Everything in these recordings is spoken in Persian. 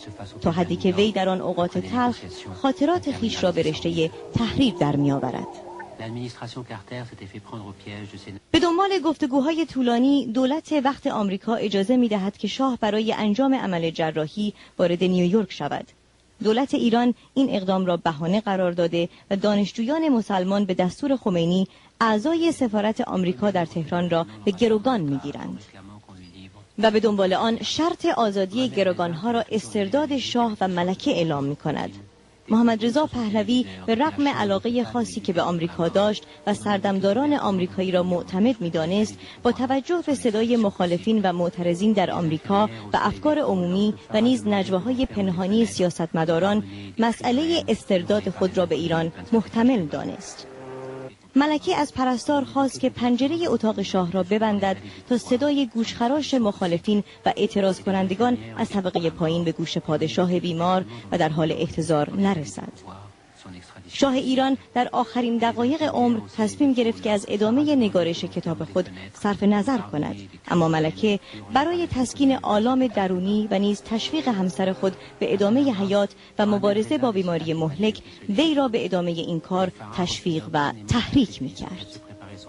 تا حدی که وی در آن اوقات تلخ خاطرات خیش را به رشته تحریف در می‌آورد. به دنبال گفتگوهای طولانی، دولت وقت آمریکا اجازه می‌دهد که شاه برای انجام عمل جراحی وارد نیویورک شود. دولت ایران این اقدام را بهانه قرار داده و دانشجویان مسلمان به دستور خمینی اعضای سفارت آمریکا در تهران را به گروگان می‌گیرند و به دنبال آن شرط آزادی گروگان‌ها را استرداد شاه و ملکه اعلام می‌کند. محمد رضا پهلوی به رغم علاقه خاصی که به آمریکا داشت و سردمداران آمریکایی را معتمد می‌دانست، با توجه به صدای مخالفین و معترضین در آمریکا و افکار عمومی و نیز نجواهای پنهانی سیاستمداران، مسئله استرداد خود را به ایران محتمل دانست. ملکه از پرستار خواست که پنجره اتاق شاه را ببندد تا صدای گوشخراش مخالفین و اعتراض کنندگان از طبقه پایین به گوش پادشاه بیمار و در حال احتضار نرسد. شاه ایران در آخرین دقایق عمر تصمیم گرفت که از ادامه نگارش کتاب خود صرف نظر کند، اما ملکه برای تسکین آلام درونی و نیز تشویق همسر خود به ادامه حیات و مبارزه با بیماری مهلک، وی را به ادامه این کار تشویق و تحریک می‌کرد.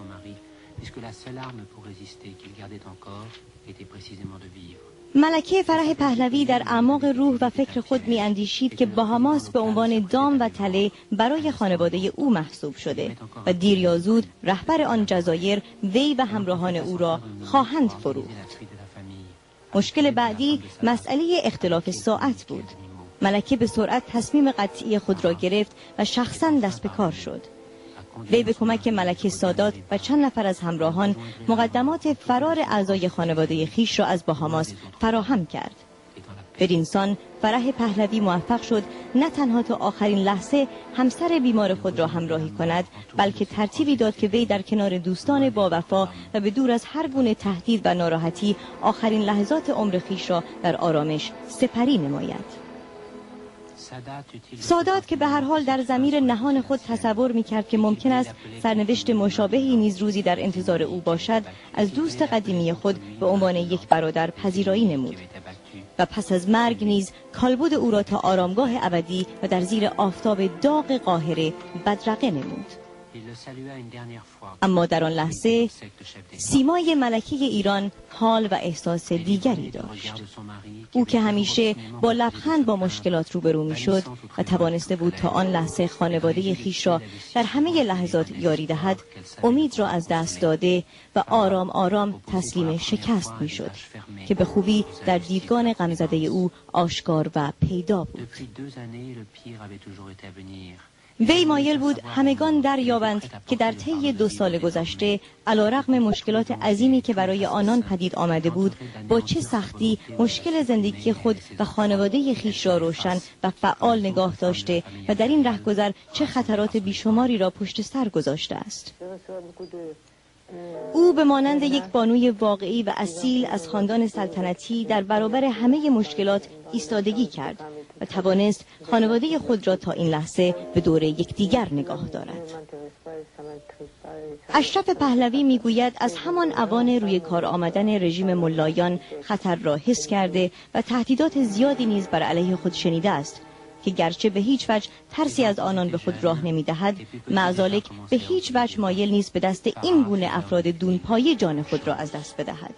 ملکه فرح پهلوی در اعماق روح و فکر خود می‌اندیشید که باهاماس به عنوان دام و تله برای خانواده او محسوب شده و دیر یا زود رهبر آن جزایر وی و همراهان او را خواهند فروخت. مشکل بعدی مسئله اختلاف ساعت بود. ملکه به سرعت تصمیم قطعی خود را گرفت و شخصاً دست به کار شد. وی به کمک ملکه سادات و چند نفر از همراهان مقدمات فرار اعضای خانواده خیش را از باهاماس فراهم کرد. بدینسان فرح پهلوی موفق شد نه تنها تا آخرین لحظه همسر بیمار خود را همراهی کند، بلکه ترتیبی داد که وی در کنار دوستان با وفا و به دور از هر گونه تهدید و ناراحتی آخرین لحظات عمر خیش را در آرامش سپری نماید. سادات که به هر حال در ضمیر نهان خود تصور می‌کرد که ممکن است سرنوشت مشابهی نیز روزی در انتظار او باشد، از دوست قدیمی خود به عنوان یک برادر پذیرایی نمود و پس از مرگ نیز کالبد او را تا آرامگاه ابدی و در زیر آفتاب داغ قاهره بدرقه نمود. اما در آن لحظه سیمای ملکه ایران حال و احساس دیگری داشت. او که همیشه با لبخند با مشکلات روبرو می‌شد و توانسته بود تا آن لحظه خانواده خیش را در همه لحظات یاری دهد، امید را از دست داده و آرام آرام تسلیم شکست می‌شد که به خوبی در دیدگان غمزده او آشکار و پیدا بود. وی مایل بود همگان دریابند که در طی 2 سال گذشته علیرغم مشکلات عظیمی که برای آنان پدید آمده بود، با چه سختی مشکل زندگی خود و خانواده خیش را روشن و فعال نگاه داشته و در این رهگذر چه خطرات بیشماری را پشت سر گذاشته است. او به مانند یک بانوی واقعی و اصیل از خاندان سلطنتی در برابر همه مشکلات ایستادگی کرد و توانست خانواده خود را تا این لحظه به دور یکدیگر نگاه دارد. اشرف پهلوی میگوید از همان اوان روی کار آمدن رژیم ملایان خطر را حس کرده و تهدیدات زیادی نیز بر علیه خود شنیده است که گرچه به هیچ وجه ترسی از آنان به خود راه نمی‌دهد، معذالک به هیچ وجه مایل نیست به دست این گونه افراد دونپایه جان خود را از دست بدهد.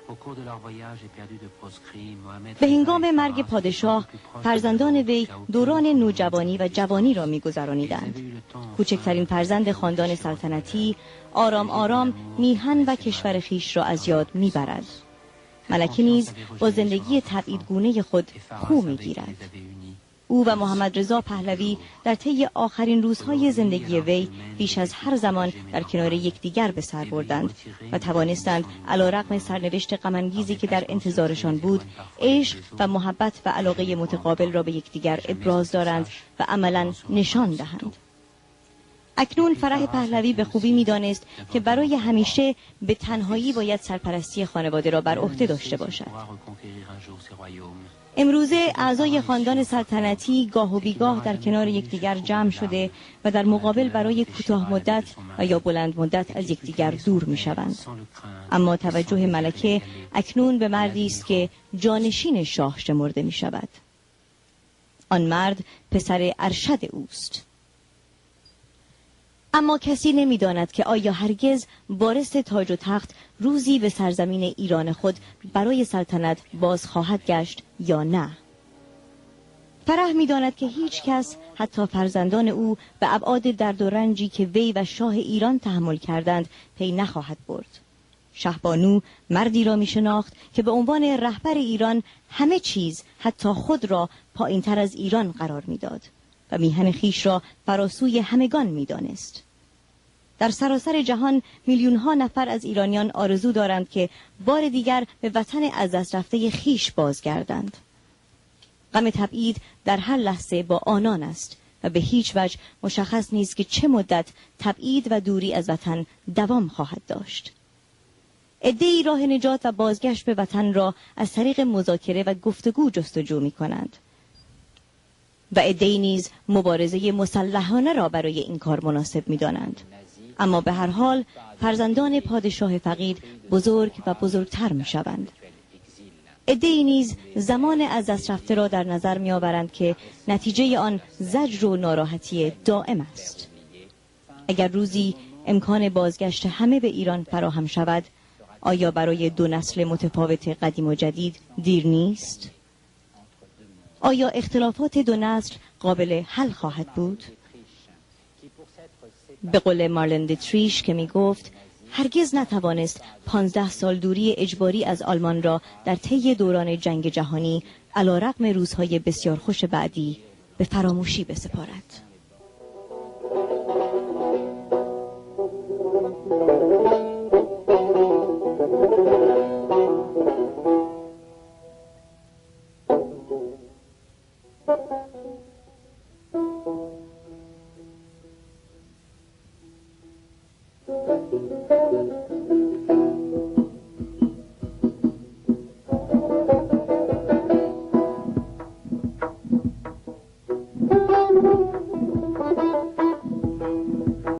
به هنگام مرگ پادشاه، فرزندان وی دوران نوجوانی و جوانی را می‌گذرانیدند. کوچکترین فرزند خاندان سلطنتی آرام آرام میهن و کشور خیش را از یاد می‌برد. ملکه نیز با زندگی تبعیدگونه خود خو می‌گیرد. او و محمد رضا پهلوی در طی آخرین روزهای زندگی وی بیش از هر زمان در کنار یکدیگر به سر بردند و توانستند علیرغم سرنوشت غم‌انگیزی که در انتظارشان بود، عشق و محبت و علاقه متقابل را به یکدیگر ابراز دارند و عملاً نشان دهند. اکنون فرح پهلوی به خوبی می‌دانست که برای همیشه به تنهایی باید سرپرستی خانواده را بر عهده داشته باشد. امروزه اعضای خاندان سلطنتی گاه و بیگاه در کنار یکدیگر جمع شده و در مقابل برای کوتاه مدت و یا بلند مدت از یکدیگر دور می‌شوند. اما توجه ملکه اکنون به مردی است که جانشین شاه شمرده می‌شود. آن مرد پسر ارشد اوست. اما کسی نمی‌داند که آیا هرگز وارث تاج و تخت روزی به سرزمین ایران خود برای سلطنت باز خواهد گشت یا نه. فرح می‌داند که هیچ کس، حتی فرزندان او، به ابعاد درد و رنجی که وی و شاه ایران تحمل کردند پی نخواهد برد. شهبانو مردی را می‌شناخت که به عنوان رهبر ایران همه چیز، حتی خود را، پایین‌تر از ایران قرار می‌داد و میهن خیش را فراسوی همگان می‌دانست. در سراسر جهان میلیون‌ها نفر از ایرانیان آرزو دارند که بار دیگر به وطن از دست رفته خیش بازگردند. غم تبعید در هر لحظه با آنان است و به هیچ وجه مشخص نیست که چه مدت تبعید و دوری از وطن دوام خواهد داشت. عده‌ای راه نجات و بازگشت به وطن را از طریق مذاکره و گفتگو جستجو می‌کنند و عده‌ای نیز مبارزه مسلحانه را برای این کار مناسب می‌دانند. اما به هر حال فرزندان پادشاه فقید بزرگ و بزرگتر می‌شوند. عده‌ای نیز زمان از دست رفته را در نظر می‌آورند که نتیجه آن زجر و ناراحتی دائم است. اگر روزی امکان بازگشت همه به ایران فراهم شود، آیا برای دو نسل متفاوت قدیم و جدید دیر نیست؟ آیا اختلافات دو نسل قابل حل خواهد بود؟ به قول مارلن دیتریش که می گفت هرگز نتوانست 15 سال دوری اجباری از آلمان را در طی دوران جنگ جهانی علیرغم روزهای بسیار خوش بعدی به فراموشی بسپارد.